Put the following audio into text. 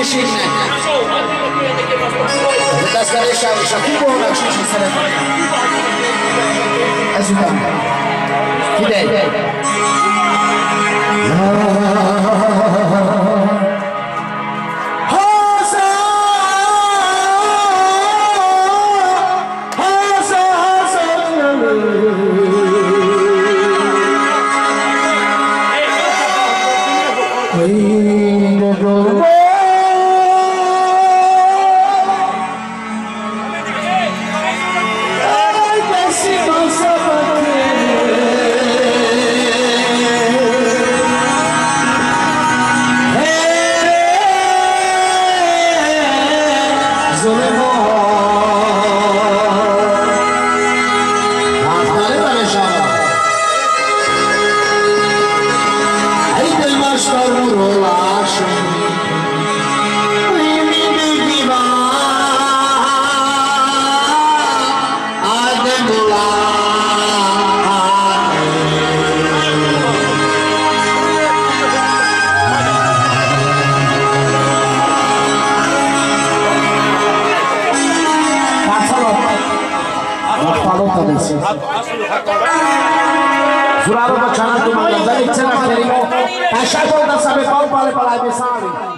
minőségnek. Vedeți care și acum bolnav și sănătate. Ezután. Figyelj! Jurado bacana tu manda, dali cena terimo. Așa bolda să me pau pale palai besali.